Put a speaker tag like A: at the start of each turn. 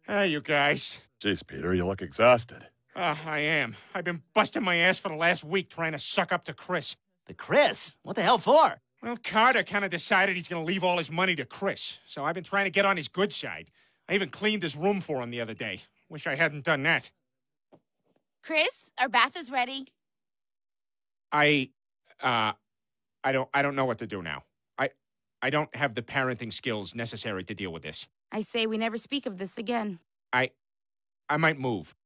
A: Hey, you guys.
B: Jeez, Peter, you look exhausted.
A: I am. I've been busting my ass for the last week trying to suck up to Chris.
C: The Chris? What the hell for?
A: Well, Carter kind of decided he's going to leave all his money to Chris, so I've been trying to get on his good side. I even cleaned his room for him the other day. Wish I hadn't done that.
D: Chris, our bath is ready.
A: I don't know what to do now. I don't have the parenting skills necessary to deal with this.
D: I say we never speak of this again.
A: I might move.